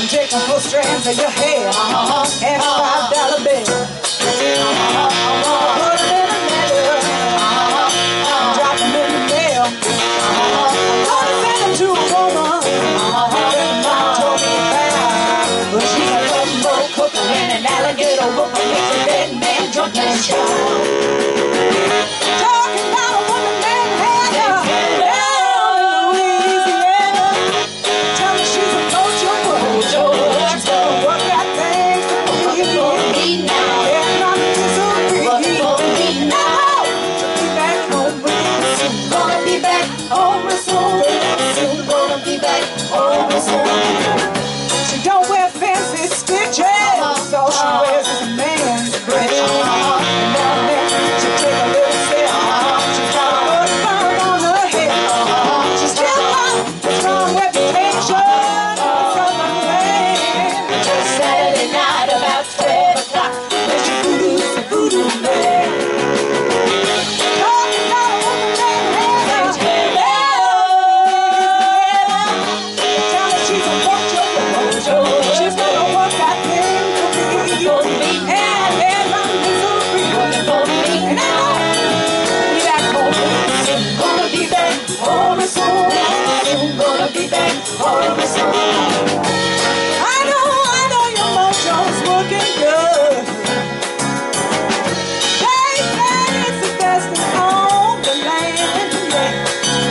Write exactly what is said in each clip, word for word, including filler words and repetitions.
take a full strands of your hair and a five dollar bill. Put them in a letter, drop them in the mail. I'm gonna send them to a woman that mom told me about. But she's a gumbo cooker and an alligator whooper makes a dead man drunk and child. Talking about a woman named Hannah down in Louisiana. Tell me she's a Mojo, Mojo. She's gonna work out things for me. For me now. And I'm disagree. What for me now? She'll be back home real soon. Gonna be back home real soon. Soon gonna be back home real soon. She don't wear fancy stitches. All she wears is a man's britches. And now and then she'll take a little sip. She's got a good firm on her head. She's still got a strong reputation in Southern land. Just Saturday night about twelve o'clock, when she voodoo's a voodoo man. Talking about a woman named Hannah. Tell her she's a mojo, mojo. She's gonna work that thing for me. And and I'm disagree. For me. And I know we'll be back home soon. Gonna be back home soon. Soon gonna be back home soon. I know, I know your mojo's working good. They say it's the best on the land. Yeah.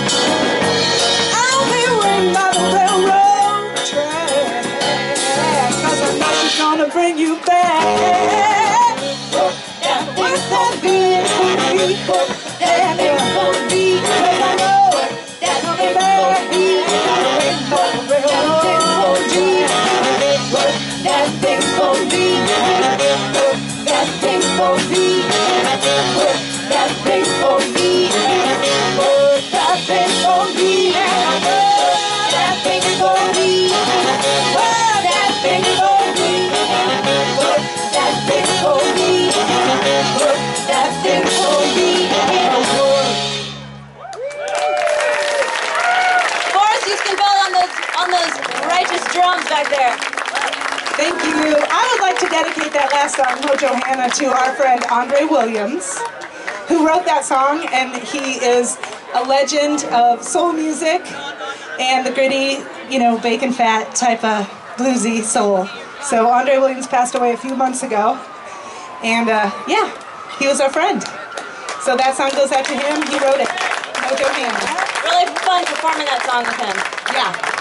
I'll be waiting by the railroad track, 'cause I know she's gonna bring you back. Work that thing for me, work that thing for me, 'cause I know that's coming back. Waiting by the railroad track. Work that thing for me, work that thing for me, work that thing for me, work that thing for me, work that thing for me, work that thing for me, work that thing for me, work that thing for me. Forrest, you can build on those on those righteous drums back there. Thank you. I would like to dedicate that last song, Mojo Hannah, to our friend Andre Williams, who wrote that song, and he is a legend of soul music and the gritty, you know, bacon fat type of bluesy soul. So Andre Williams passed away a few months ago, and uh, yeah, he was our friend. So that song goes out to him. He wrote it. Mojo Hannah. Really fun performing that song with him. Yeah.